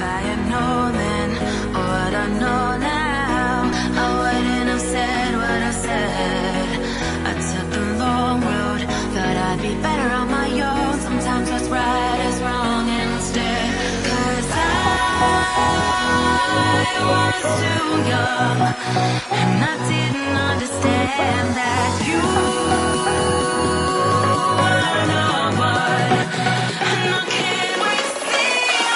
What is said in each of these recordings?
I had known then what I know now, I wouldn't have said what I said. I took the long road, thought I'd be better on my own. Sometimes what's right is wrong instead. 'Cause I was too young, and I didn't understand that you were the one. And I can't wait to see you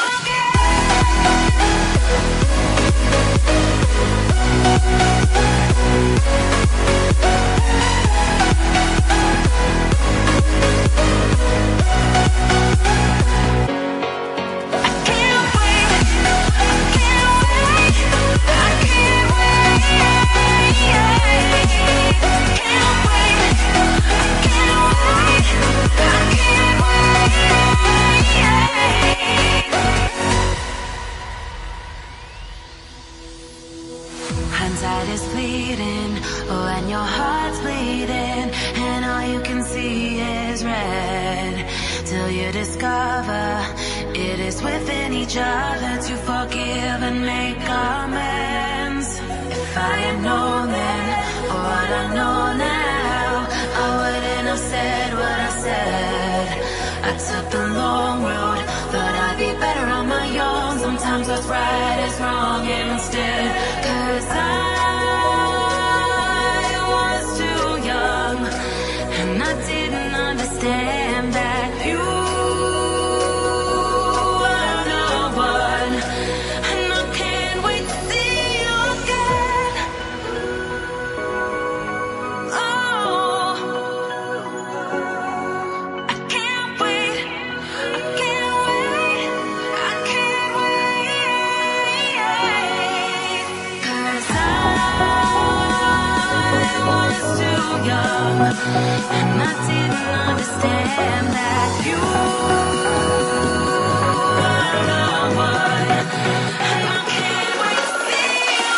hindsight is fleeting, oh, and your heart's bleeding, and all you can see is red, till you discover it is within each other to forgive and make amends. If I had known then what I know now, I wouldn't have said what I said. I took the long road, thought I'd be better on my own. Sometimes what's right is wrong instead. 'Cause I was too young, and I didn't understand that you were the one. And I can't wait to see you again. Oh, I can't wait, I can't wait, I can't wait. 'Cause I was too young, and I didn't understand that you were the one. And I can't wait to see you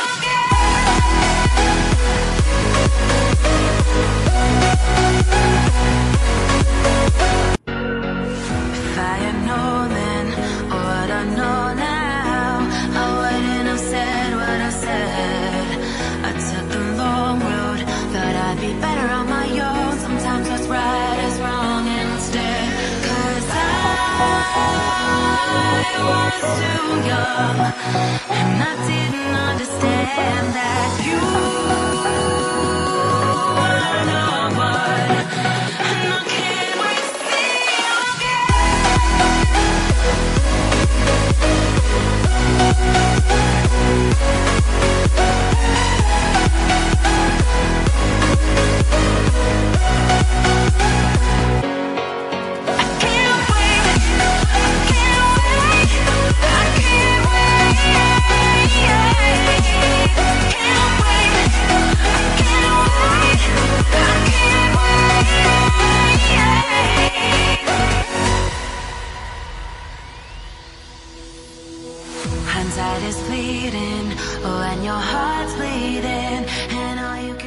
If I had known then what I know now, I wouldn't have said what I said. I took the long road, thought I'd be better on my own. Sometimes what's right is wrong instead. 'Cause I was too young, and I didn't understand that you were the one. And I can't wait to see you hindsight is fleeting, oh, and your heart's bleeding, and all you